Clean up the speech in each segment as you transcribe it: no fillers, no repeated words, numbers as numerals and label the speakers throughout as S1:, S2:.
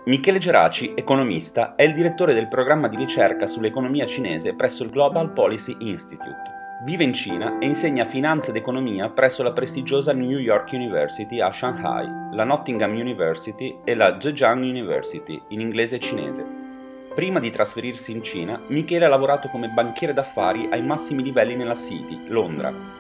S1: Michele Geraci, economista, è il direttore del programma di ricerca sull'economia cinese presso il Global Policy Institute. Vive in Cina e insegna finanza ed economia presso la prestigiosa New York University a Shanghai, la Nottingham University e la Zhejiang University, in inglese cinese. Prima di trasferirsi in Cina, Michele ha lavorato come banchiere d'affari ai massimi livelli nella City, Londra.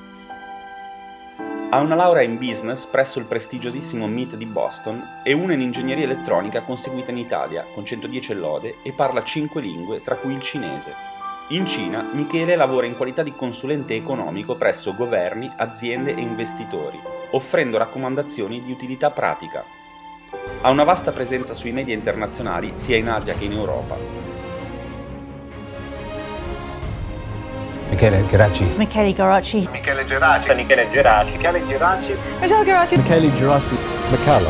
S1: Ha una laurea in business presso il prestigiosissimo MIT di Boston e una in ingegneria elettronica conseguita in Italia, con 110 lode, e parla 5 lingue, tra cui il cinese. In Cina, Michele lavora in qualità di consulente economico presso governi, aziende e investitori, offrendo raccomandazioni di utilità pratica. Ha una vasta presenza sui media internazionali sia in Asia che in Europa.
S2: Michele Geraci.
S3: Michele Geraci.
S4: Michele Geraci.
S5: Michele Geraci.
S4: Michele Geraci.
S3: Michele Geraci.
S2: Michele Geraci. Michele.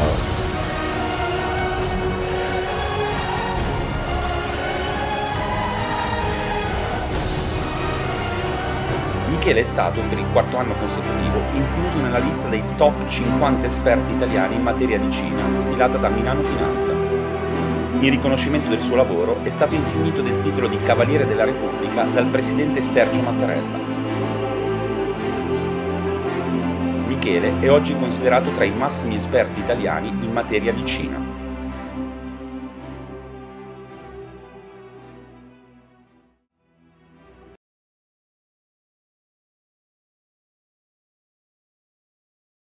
S1: Michele è stato, per il quarto anno consecutivo, incluso nella lista dei top 50 esperti italiani in materia di Cina, stilata da Milano Finanza. In riconoscimento del suo lavoro è stato insignito del titolo di Cavaliere della Repubblica dal presidente Sergio Mattarella. Michele è oggi considerato tra i massimi esperti italiani in materia di Cina.